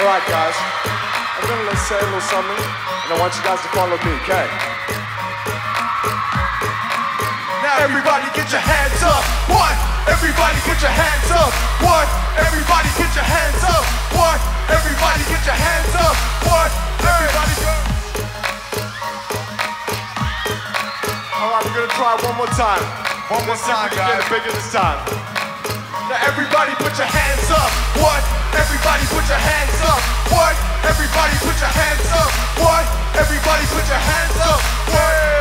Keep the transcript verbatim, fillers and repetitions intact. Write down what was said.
Alright guys, I'm gonna let's say a little something, and I want you guys to follow me, okay? Now everybody get your hands up, what? Everybody get your hands up, what? Everybody get your hands up, what? Everybody get your hands up, what? Everybody go. Alright, we're gonna try one more time. One more time, guys. Get it bigger this time. Now everybody put your hands up, what? Everybody put your hands up, what? Everybody put your hands up, what? Everybody put your hands up, what?